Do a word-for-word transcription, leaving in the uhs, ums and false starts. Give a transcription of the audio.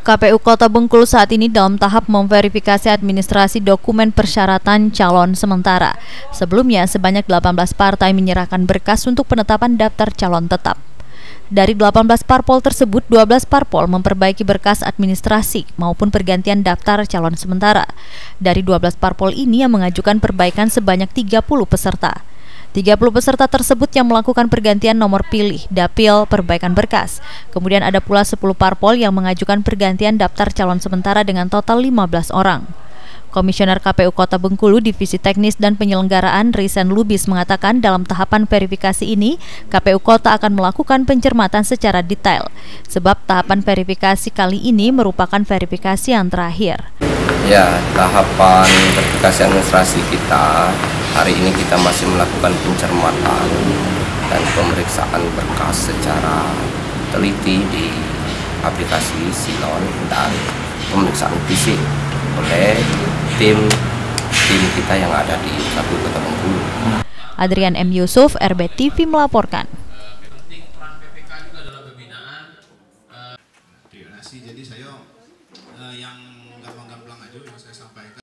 K P U Kota Bengkulu saat ini dalam tahap memverifikasi administrasi dokumen persyaratan calon sementara. Sebelumnya, sebanyak delapan belas partai menyerahkan berkas untuk penetapan daftar calon tetap. Dari delapan belas parpol tersebut, dua belas parpol memperbaiki berkas administrasi maupun pergantian daftar calon sementara. Dari dua belas parpol ini yang mengajukan perbaikan sebanyak tiga puluh peserta. tiga puluh peserta tersebut yang melakukan pergantian nomor pilih, dapil, perbaikan berkas. Kemudian ada pula sepuluh parpol yang mengajukan pergantian daftar calon sementara dengan total lima belas orang. Komisioner K P U Kota Bengkulu Divisi Teknis dan Penyelenggaraan Risen Lubis mengatakan dalam tahapan verifikasi ini, K P U Kota akan melakukan pencermatan secara detail. Sebab tahapan verifikasi kali ini merupakan verifikasi yang terakhir. Ya, tahapan verifikasi administrasi kita hari ini kita masih melakukan pencermatan dan pemeriksaan berkas secara teliti di aplikasi Silon dan pemeriksaan fisik oleh tim tim kita yang ada di K P U Kota Bengkulu. Adrian M. Yusuf, R B T V melaporkan. Jadi saya yang gampang-gampang aja yang saya sampaikan.